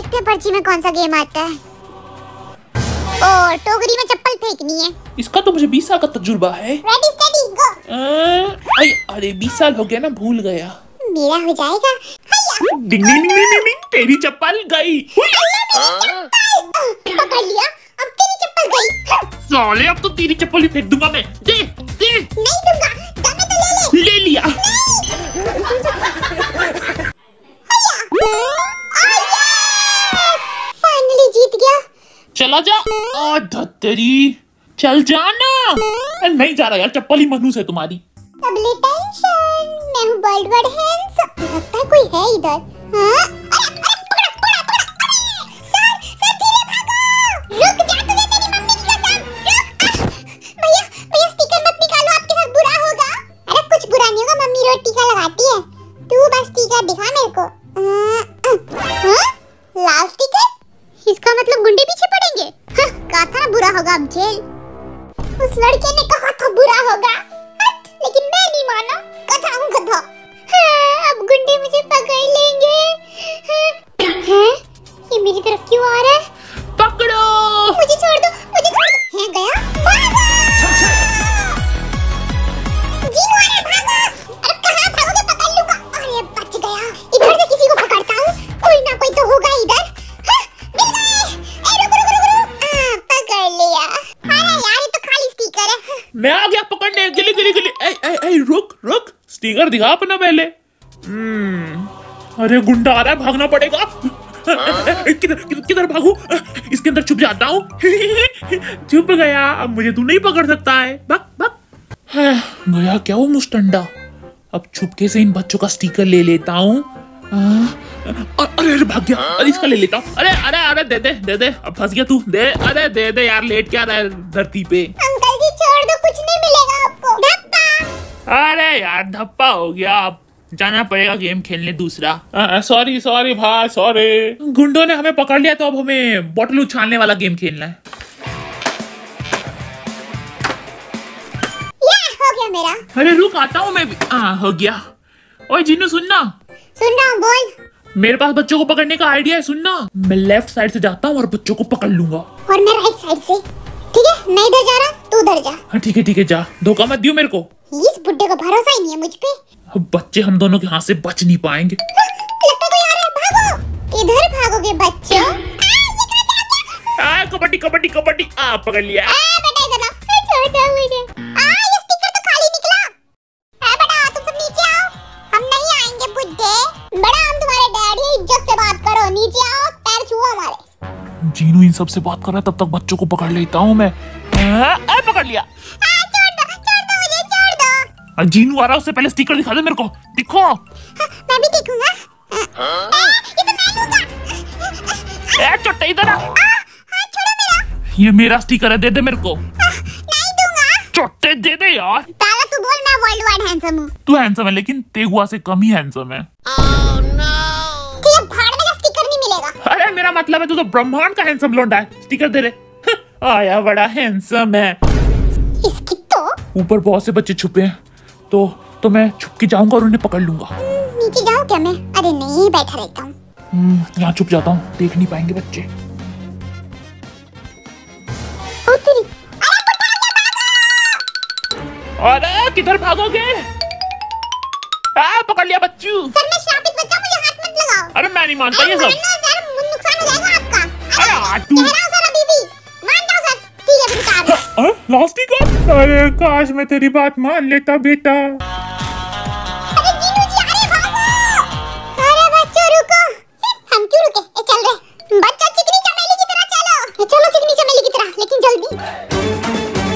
देखते हैं पर्ची में कौन सा गेम आता है। और टोकरी में चप्पल फेंकनी है। इसका तो मुझे 20 साल का तजुर्बा है। Ready steady go. अरे 20 साल हो गया ना, भूल गया। मेरा हो जाएगा। डिंग डिंग डिंग डिंग डिंग, तेरी चप्पल गई। पकड़ लिया, अब तेरी चप्पल गई। साले अब तो तेरी चप्पल ही फेंक दूंगा मैं। दे दे। नहीं दूंगा, दमे तो ले ले। ले लिया। फाइनली जीत गया। चला जा। धत्तरी, चल जाना। नहीं जा रहा यार, चप्पल ही मनहूस है तुम्हारी। डबल टेंशन, मैं हूँ वर्ल्ड वाइड हैंड्स। लगता है कोई है इधर। हाँ? पकड़ा, पकड़ा, पकड़ा। सर, धीरे भागो। रुक जा, तुझे तेरी मम्मी की कसम। रुक। भैया, स्टिकर मत निकालो, आपके साथ बुरा होगा। अरे कुछ बुरा नहीं होगा, मम्मी रोज टीका लगाती है। तू बस टीका दिखा मेरे को। हाँ? लाल स्टिकर? इसका मतलब गुंडे पीछे पड़ेंगे। कहा था ना बुरा होगा, अब जेल। उस लड़के ने कहा था बुरा होगा, लेकिन मैं नहीं माना। गधा हूँ गधा। अब गुंडे मुझे पकड़ लेंगे। ये मेरी तरफ क्यों आ रहा है? पकड़ो। मुझे छोड़ दो, मुझे छोड़ दो। है गया, भागो। जीनू आ रहा है, भागो। अरे कहाँ भागोगे, पकड़ लूंगा। अरे बच गया। इधर से किसी को पकड़ता हूँ, कोई ना कोई तो होगा इधर। मिल गए। रुक। पकड़ लिया। अरे यार, ये तो खाली स्टिकर है। मैं आ गया पकड़ने। गिली गिली गिली। रुक रुक, स्टिकर दिखा अपना पहले। अरे गुंडा आ रहा है, भागना पड़ेगा। किधर भागू? इसके अंदर छुप जाता हूँ। छुप गया, अब मुझे तू नहीं पकड़ सकता है। भाग भाग। गया क्या वो मुस्टंडा। अब छुपके से इन बच्चों का स्टिकर ले लेता हूँ। अरे भाग गया। अरे इसका ले लेता हूँ। अरे दे दे। अब फंस गया तू। दे, अरे दे यार, लेट क्या रहा है धरती पे। अंकल जी छोड़ दो, कुछ नहीं मिलेगा आपको। धप्पा। अरे यार धप्पा हो गया, अब जाना पड़ेगा गेम खेलने दूसरा। सॉरी भाई, सॉरी। गुंडों ने हमें पकड़ लिया, तो अब हमें बोतल उछालने वाला गेम खेलना है। हो गया मेरा। अरे रुक, आता हूँ मैं भी। हो गया। ओए जीनू, सुनना। सुन रहा हूँ, बोल। मेरे पास बच्चों को पकड़ने का आइडिया है, सुनना। मैं लेफ्ट साइड से जाता हूँ और बच्चों को पकड़ लूंगा। और मैं राइट साइड से। ठीक है, मैं इधर जा रहा, तू उधर जा। हाँ ठीक है, जा। धोखा मत दियो मेरे को। इस बुड्ढे को भरोसा ही नहीं है मुझ पे। बच्चे हम दोनों के हाथ से बच नहीं पाएंगे। लगता कोई आ रहा है, भागो। किधर भागोगे बच्चों? कबड्डी। पकड़ लिया। बेटा इधर आओ। छोड़ दो मुझे। ये स्टिकर तो खाली निकला। बेटा तुम सब नीचे आओ। हम नहीं आएंगे बुड्ढे। बड़ा, हम तुम्हारे डैडी, इज्जत से बात करो। नीचे आओ, पैर छुओ हमारे। जीनू इन सब से बात कर रहा है, तब तक बच्चों को पकड़ लेता हूँ मैं। पकड़ लिया। छोड़ दो। जीनू आ रहा है, उससे पहले स्टिकर दिखा दे मेरे को। दिखो। मैं भी देखूंगा। ये तो मैं लूंगा। चोट्टा इधर आ। छोड़ो मेरा। ये मेरा स्टिकर है, दे मेरे को। नहीं दूंगा। चोट्टे दे दे यार। पहले तू बोल, मैं वर्ल्ड वाइड हैंडसम हूँ। तू हैंडसम है, लेकिन तेगुआ से कम ही हैंडसम है। भाड़ में का स्टिकर नहीं मिलेगा। अरे मेरा मतलब है, तू तो ब्रह्मांड का हैंडसम लौंडा है। स्टिकर दे रहे। आया बड़ा हैंडसम है। इसकी तो ऊपर बहुत से बच्चे छुपे हैं, तो मैं छुप के जाऊंगा और उन्हें पकड़ लूंगा। नीचे जाऊं क्या मैं? अरे नहीं, बैठा रहता हूँ। यहाँ छुप जाता हूँ, देख नहीं पाएंगे बच्चे। अरे किधर भागोगे? पकड़ लिया बच्चू। सर मैं श्रापित बच्चा, मुझे हाथ मत लगाओ। अरे मैं नहीं मानता ये सब। सर नुकसान हो जाएगा आपका। अरे तू सर अभी भी मान जाओ सर। ठीक है, फिर उतार। लास्ट का। अरे काश मैं तेरी बात मान लेता बेटा। अरे जीनू जी, अरे भागो। अरे बच्चों रुको। हम क्यों रुके? चल रहे। बच्चा चिकनी चमेली की तरह चलो। चलो चिकनी चमेली की तरह, लेकिन जल्दी।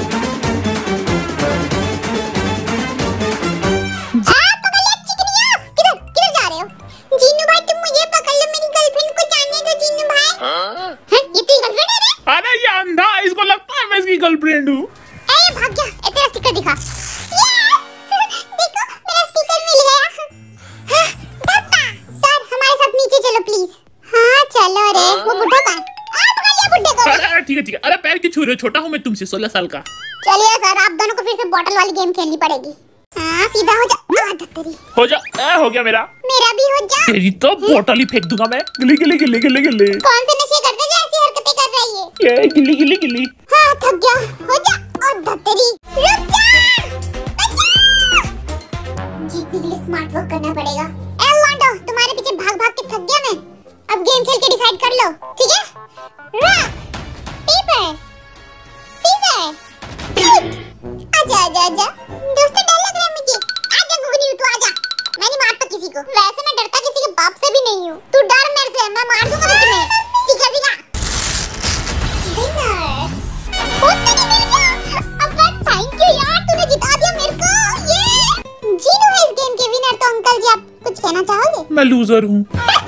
जीनू भाई तुम मुझे पकड़ लो, मेरी गर्लफ्रेंड को जाने दो। जीनू भाई। ये तेरी गर्लफ्रेंड है रे? अरे ये अंधा, इसको लगता है मैं इसकी गर्लफ्रेंड हूँ। भाग गया। तेरा स्टिकर दिखा। देखो मेरा स्टिकर मिल गया। पापा सर हमारे साथ नीचे चलो प्लीज। हाँ चलो रे। वो बुड्ढा कहाँ? पकड़ लिया बुड्ढे को। अरे ठीक है। अरे पैर की छू रहे हो, छोटा हूँ मैं तुमसे, 16 साल का। चलिए सर, आप दोनों को फिर से बॉटल वाली गेम खेलनी पड़ेगी। हाँ सीधा हो जा। धत्तरी। हो जा। हो गया मेरा भी हो जा। तेरी तो बोतल ही फेंक दूंगा मैं। गिली गिली गिली गिली गिली। कौन से नशे करते जो ऐसी हरकतें कर रही है? ये गिली गिली गिली। हाँ थक गया। हो जा और धत्तरी। रुक जा। जीतने के लिए स्मार्ट वर्क करना पड़ेगा। ए लॉन्डो, तुम्हारे पीछे भाग भाग के थक गया मैं। अब गेम खेल के डिसाइड कर लो, ठीक है? रॉक, पेपर, सीजर, आजा आजा आजा। दोस्तों डर लग रहा है मुझे। आजा गुगनी, तू आजा। मैं नहीं मारता किसी को। वैसे मैं डरता किसी के बाप से भी नहीं हूँ। तू डर मेरे से, मैं मार दूंगा तुम्हें। स्टिकर दिखा। विनर। ओ तेरी मिल गया। अब्बा थैंक यू यार, तूने जिता दिया मेरे को। ये जीनू है इस गेम के विनर। तो अंकल जी आप कुछ कहना चाहोगे? मैं लूजर हूँ।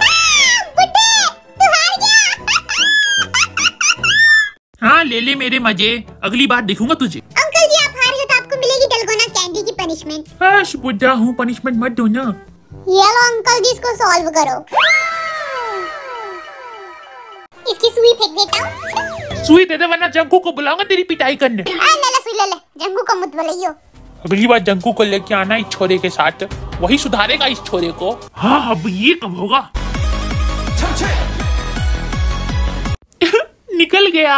हाँ ले ले मेरे मजे, अगली बार देखूंगा तुझे। अंकल जी आप हार गए तो आपको मिलेगी डलगोना कैंडी की पनिशमेंट। बुढ़ा हूँ, पनिशमेंट मत दो ना। ये लो अंकल जी, इसको सॉल्व करो। इसकी सुई फेंक देता हूँ। सुई दे दे वरना जंकू को बुलाऊंगा तेरी पिटाई करने। ले ले सुई ले ले। जंकू को मत बुलाइयो। अगली बार जंकू को लेके आना इस छोरे के साथ, वही सुधारेगा इस छोरे को। हाँ अब ये कब होगा? निकल गया।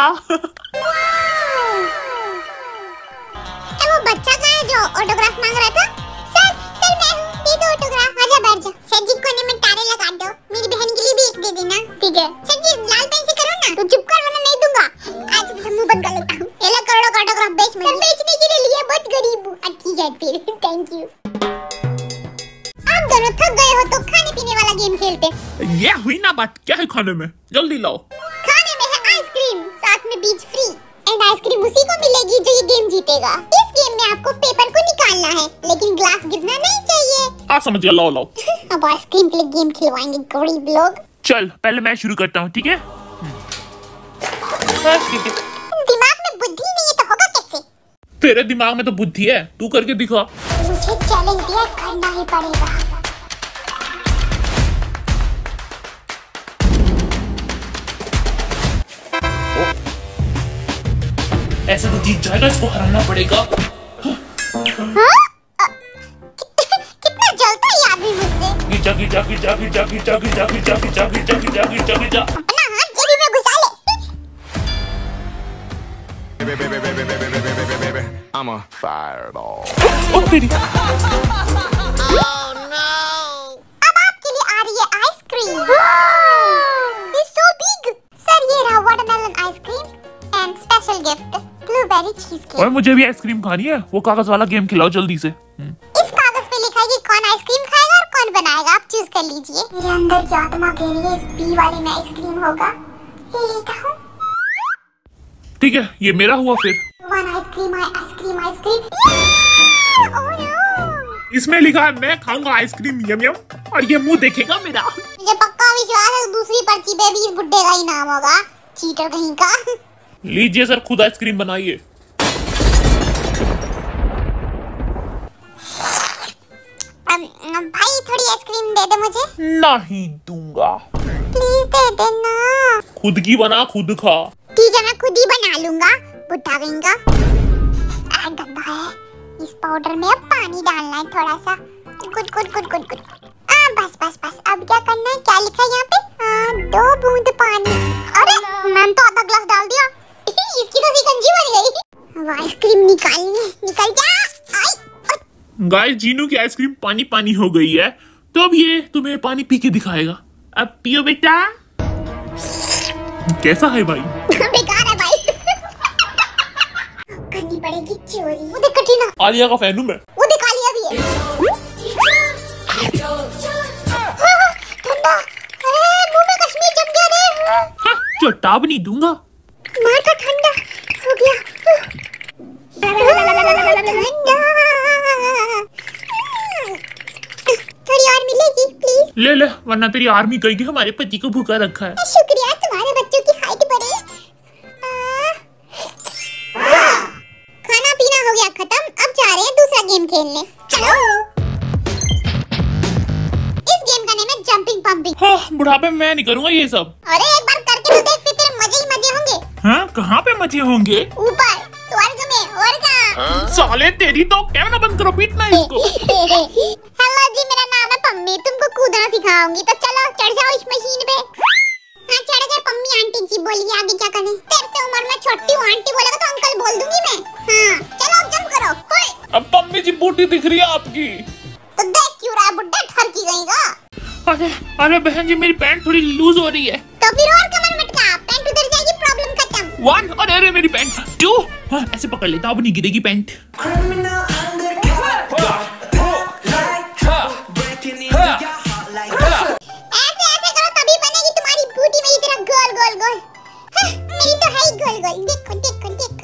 वो बच्चा कहाँ है जो ऑटोग्राफ मांग रहा था? सर सर मैं हूँ, दे दो ऑटोग्राफ। आजा बैठ जा। सर जी कोने में तारे लगा दो। मेरी बहन के लिए भी एक दे देना। ठीक है सर जी, लाल पेन से करो ना। तू चुप कर वरना नहीं दूंगा। आज तो मुंह बंद कर लेता हूँ। ये ले करोड़ों का ऑटोग्राफ बेच मैं। बेचने के लिए लिया, बहुत गरीब हूँ। ठीक है फिर, थैंक यू। आप दोनों थक गए हो तो खाने पीने वाला गेम खेलते। ये हुई ना बात, क्या है खाने में? जल्दी लाओ। खाने में है आइसक्रीम, साथ में बीच फ्री। एंड आइसक्रीम उसी को मिलेगी जो ये गेम जीतेगा। इस गेम में आपको पेपर को निकालना है, लेकिन ग्लास गिरना नहीं चाहिए। हाँ समझ गया, लाओ लाओ। अब आइसक्रीम के लिए गेम खिलवाएंगे गरीब लोग। चल पहले मैं शुरू करता हूँ, ठीक है? ठीक है। दिमाग में बुद्धि नहीं है तो होगा कैसे? तेरे दिमाग में तो बुद्धि है, तू करके दिखा। मुझे चैलेंज दिया, करना ही पड़ेगा। ऐसे तो जीत जाएगा, इसको हराना पड़ेगा। हाँ? कितना जलता है ये आदमी मुझसे। गिजा गिजा गिजा गिजा गिजा गिजा गिजा गिजा गिजा गिजा गिजा गिजा। अपना हाथ जेबी में घुसा ले। I'm a fireball. ओ तेरी। अब आपके लिए आ रही है ice cream. It's so big. Sir ये रहा watermelon ice cream and special gift blueberry cheesecake. और मुझे भी आइसक्रीम खानी है। वो कागज वाला गेम खिलाओ जल्दी से। इस कागज पे लिखा है कि कौन आइसक्रीम खाएगा और कौन बनाएगा, आप चूज कर लीजिए। मेरे अंदर की आत्मा कह रही है इस बी वाले में आइसक्रीम होगा। ये लेता हूँ। ठीक है, ये मेरा हुआ फिर। One ice cream ice cream ice cream. Oh no. इसमें लिखा है मैं खाऊंगा आइसक्रीम यम यम, और ये मुंह देखेगा मेरा। मुझे पक्का विश्वास है दूसरी पर्ची पे भी इस बुड्ढे का ही नाम होगा। चीटर कहीं का। लीजिए सर, खुद आइसक्रीम बनाइए। भाई थोड़ी आइसक्रीम दे दे मुझे। नहीं दूंगा। प्लीज दे देना। खुद की बना खुद खा। ठीक है मैं खुद ही बना लूंगा। बुढ़ा कहीं का। गंदा है। इस पाउडर में अब पानी डालना है थोड़ा सा। Good good good good good. बस बस बस। अब क्या करना है? क्या लिखा है यहाँ पे? 2 बूंद पानी। अरे मैंने तो आधा ग्लास डाल दिया। इसकी तो शिकंजी बन गई। अब आइसक्रीम निकालनी है। निकल जा। गाइस, जीनू की आइसक्रीम पानी पानी हो गई है, तो अब ये तुम्हें पानी पी के दिखाएगा। अब पियो बेटा। कैसा है भाई? बेकार है भाई। करनी पड़ेगी चोरी। वो देख कटरीना। आलिया का फैन हूं मैं। वो देख आलिया भी है। ठंडा। अरे मुंह में कश्मीर जम गया रे। हाँ, चेतावनी दूंगा। मार का ठंडा हो गया। थोड़ी और मिलेगी प्लीज। ले ले, वरना तेरी आर्मी कहेगी हमारे पति को भूखा रखा है। शुक्रिया, तुम्हारे बच्चों की हाइट बढ़े। खाना पीना हो गया खत्म। अब जा रहे हैं दूसरा गेम खेलने। चलो। इस गेम का नाम है जंपिंग पंपिंग। हाँ, बुढ़ापे में मैं नहीं करूँगा ये सब। अरे एक बार करके तो देख, फिर तेरे मजे ही मजे होंगे। हाँ, कहाँ पे मजे होंगे? ऊपर स्वर्ग में। और कहाँ? साले तेरी तो कैमरा बंद करो, पीटना है इसको। कूदना सिखाऊंगी। तो चलो चढ़ जाओ इस मशीन पे। हाँ चढ़ गए। पम्मी आंटी जी बोलिए आगे क्या करें? तेरे से उम्र में छोटी हूँ, आंटी बोलेगा तो अंकल बोल दूंगी मैं। हाँ चलो जंप करो। होय। अब पम्मी जी बूटी दिख रही है आपकी। तो देख क्यों रहा है बुड्ढा, ठरकी गईगा। अरे अरे बहन जी मेरी पैंट थोड़ी लूज हो रही है। तो फिर और कमर मटका, पैंट उधर जाएगी, प्रॉब्लम खत्म। 1 अरे अरे मेरी पैंट 2 हाँ, ऐसे पकड़ लेता हूँ, अब नहीं गिरेगी पैंट। ऐसे ऐसे करो तभी बनेगी तुम्हारी बूटी मेरी तरह गोल गोल गोल। हाँ, मेरी तो है ही गोल गोल। देखो देखो देखो।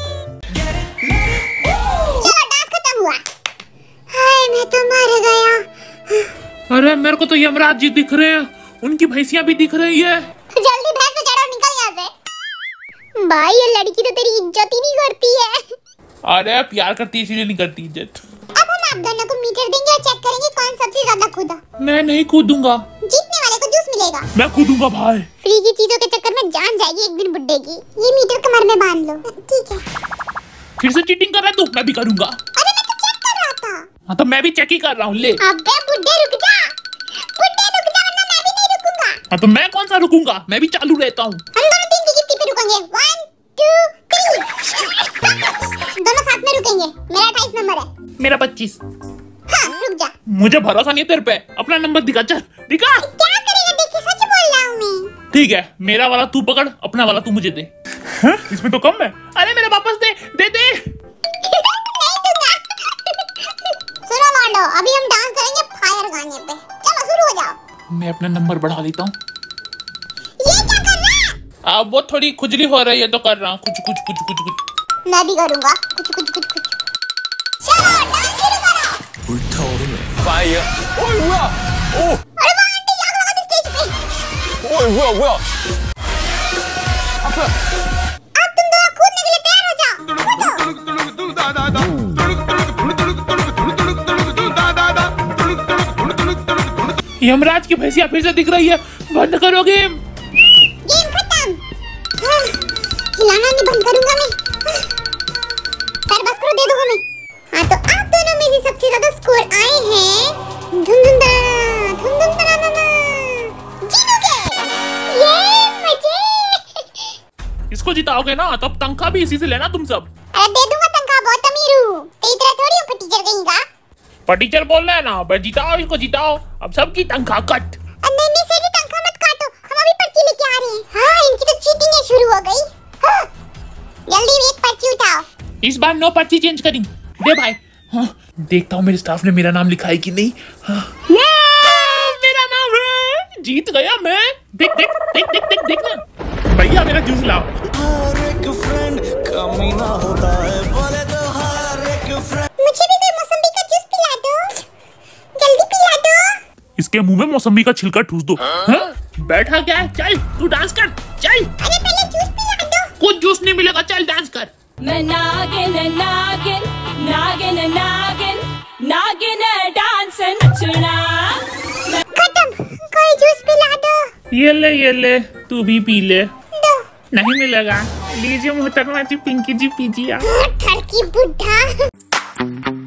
चलो डांस खत्म हुआ। हाय मैं तो मर गया। अरे मेरे को तो यमराज जी दिख रहे हैं, उनकी भैंसियां भी दिख रही है। जल्दी भैंस पे चढ़ो, निकल यहाँ से। भाई ये लड़की तो तेरी इज्जत ही नहीं करती है। अरे प्यार करती है इसलिए नहीं करती इज्जत। अब हम आप दोनों को मीटर देंगे और चेक करेंगे कौन सबसे ज्यादा कूदा। मैं नहीं कूदूंगा। जीतने वाले को जूस मिलेगा। मैं कूदूंगा भाई। फ्री की चीजों के चक्कर में जान जाएगी एक दिन बुड्ढे की। ये मीटर कमर में बांध लो। ठीक है। फिर से चीटिंग कर रहा है तू? मैं भी करूंगा। अरे मैं तो चेक कर रहा था। हाँ तो मैं भी चेक ही कर रहा हूँ। ले अबे बुड्ढे रुक जा। बुड्ढे रुक जा वरना मैं भी नहीं रुकूंगा। हाँ तो मैं कौन सा रुकूंगा, मैं भी चालू रहता हूँ। हम दोनों 3 की गिनती पे रुकेंगे। 1 2 3। दोनों साथ में रुकेंगे। मेरा 28 नंबर है। मेरा 25। हाँ रुक जा। मुझे भरोसा नहीं है तेरे पे, अपना नंबर दिखा, चल दिखा। क्या करेगा देखिए, सच बोल रहा हूँ मैं। ठीक है मेरा वाला तू पकड़, अपना वाला तू मुझे दे। हाँ? इसमें तो कम है। अरे मेरा वापस दे दे दे। नहीं दूंगा। सुनो लॉन्डो, अभी हम डांस करेंगे फायर गाने पे। चलो शुरू हो जाओ। मैं अपना नंबर बढ़ा देता हूँ। ये क्या कर रहा है? अब वो थोड़ी खुजली हो रही है तो कर रहा हूँ कुछ कुछ कुछ कुछ कुछ। मैं भी करूंगा कुछ कुछ कुछ कुछ। चलो डांस शुरू करो। Fire! Oi, 뭐야? 오! अरे वो आंटी आग लगा दी स्टेज पे। Oi, 뭐야? अब तुम दोनों कूदने के लिए तैयार हो जाओ। यमराज की भैंसिया फिर से दिख रही है, बंद करो गेम। गेम खत्म। हिलाना नहीं बंद करूंगा मैं। सर बस करो, दे दो हमें। हाँ तो आप दोनों में से सबसे ज्यादा स्कोर आए हैं जीनू के। ये मजे। इसको जिताओगे ना तब तनख्वाह भी इसी से लेना तुम सब। अरे दे दूंगा तनख्वाह, बहुत अमीर हूँ। तेरी तरह थोड़ी हूँ टीचर कहेंगा। पर टीचर बोल रहे हैं ना, बस जिताओ इसको जिताओ, अब सबकी तनख्वाह कट। नहीं नहीं सर तनख्वाह मत काटो, हम अभी पर्ची लेके आ रहे हैं। हाँ इनकी तो चीटिंग शुरू हो गई। हाँ, जल्दी एक पर्ची उठाओ। इस बार 9 पर्ची चेंज करी। दे भाई। हाँ, देखता हूँ मेरे स्टाफ ने मेरा नाम लिखा है कि नहीं। हाँ। वाह, मेरा नाम है, जीत गया मैं। देख देख देख देख देख देख ना भैया, मेरा जूस लाओ। हर एक फ्रेंड कमी ना होता है, बोले तो हर एक फ्रेंड। मुझे भी कोई मौसमी का जूस पिला दो, जल्दी पिला दो। इसके मुंह में मौसमी का छिलका ठूस दो। हाँ? बैठा क्या है, चल तू डांस कर चल। अरे पहले जूस पिला दो। कुछ जूस नहीं मिलेगा, चल डांस कर। मैं नागिन नागिन नागिन नागिन नागिन डांस नचना। खत्म, कोई जूस पिला दो। ये ले तू भी पी ले। दो। नहीं मिलेगा, लीजिए मोहतरमा जी, पिंकी जी पीजिए। ठरकी बुड्ढा।